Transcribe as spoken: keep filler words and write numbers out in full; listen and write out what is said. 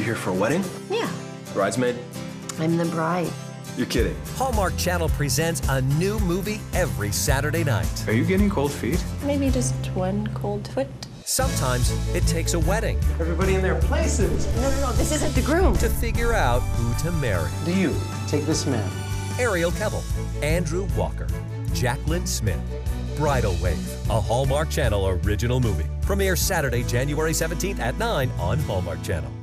You here for a wedding? Yeah. Bridesmaid? I'm the bride. You're kidding. Hallmark Channel presents a new movie every Saturday night. Are you getting cold feet? Maybe just one cold foot. Sometimes it takes a wedding Everybody in their places. No, no, no, this isn't the groom. to figure out who to marry. Do you take this man? Ariel Kebbel, Andrew Walker, Jacqueline Smith. Bridal Wave, a Hallmark Channel original movie. Premieres Saturday, January seventeenth at nine on Hallmark Channel.